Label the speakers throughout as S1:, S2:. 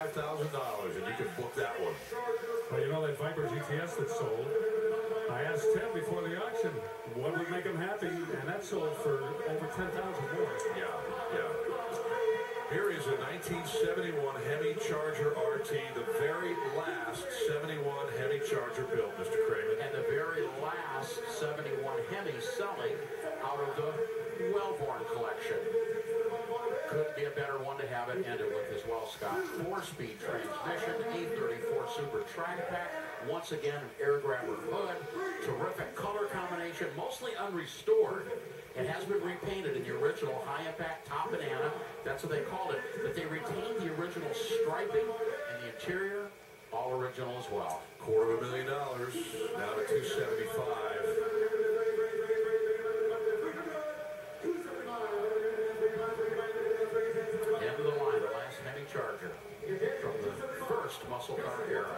S1: $5,000, and you can book that one.
S2: Well, you know that Viper GTS that sold? I asked Tim before the auction what would make him happy, and that sold for over $10,000 more.
S1: Yeah. Here is a 1971 Hemi Charger RT, the very last 71 Hemi Charger built, Mr. Kramer.
S3: And the very last 71 Hemi selling out of the Wellborn collection. Couldn't be a better one to have it ended with as well, Scott. 4-speed transmission, E34 Super Track Pack. Once again, an air grabber hood. Terrific color combination, mostly unrestored. It has been repainted in the original high-impact top banana. That's what they called it. But they retained the original striping and the interior, all original as well.
S1: $250,000, now to $275,000.
S3: End of the line, the last Hemi Charger from the first muscle car era.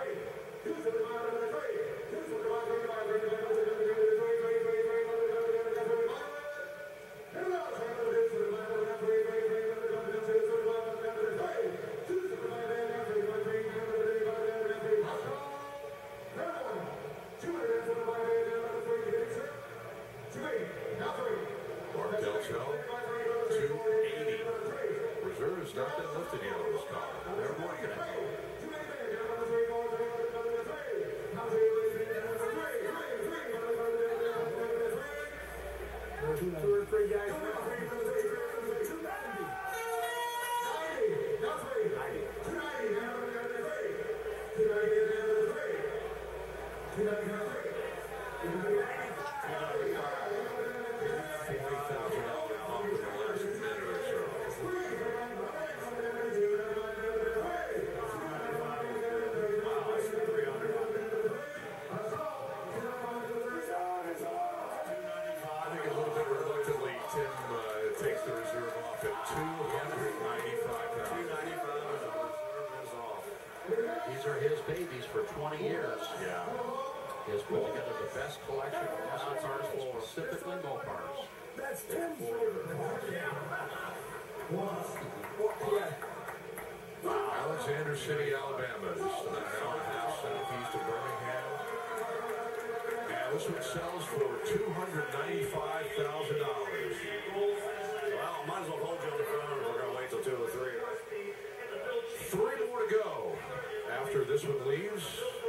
S1: Reserve has not been lifted yet on this car. They're working it.
S4: Two or three guys.
S1: Takes the reserve off at $295,000.
S3: These are his babies for 20 years.
S1: Yeah.
S3: He has put together the best collection of muscle cars, specifically Mopars.
S4: That's Tim's.
S1: Alexander City, Alabama. Just about an hour and a half southeast of Birmingham. And this one sells for $295,000.
S5: Well, might as well hold you on the phone. We're going to wait till 2 or 3.
S1: 3 more to go after this one leaves.